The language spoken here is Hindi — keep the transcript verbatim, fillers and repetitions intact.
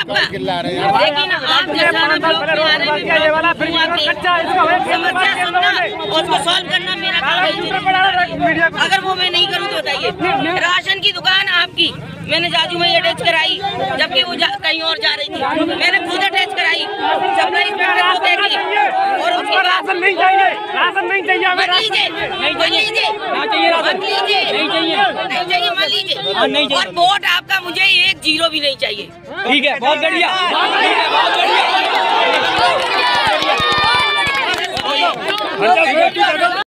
आपका, लेकिन आप किसानों के बारे में समस्या सुनना और उसको सॉल्व करना मेरा काम है। अगर वो मैं नहीं करूँ तो बताइए। राशन की दुकान आपकी मैंने जाजू में अटैच कराई, जबकि वो कहीं और जा रही थी। मैंने खुद अटैच कराई, सप्लाई इंस्पेक्टर को देखी, और उसके बाद राशन नहीं चाहिए, राशन नहीं चाहिए, मत लीजिए, मत लीजिए, मत लीजिए, नहीं चाहिए, नहीं चाहिए, मत लीजिए। और वोट आपका मुझे एक जीरो भी नहीं चाहिए। ठीक है, बहुत बढ़िया, बहुत बढ़िया।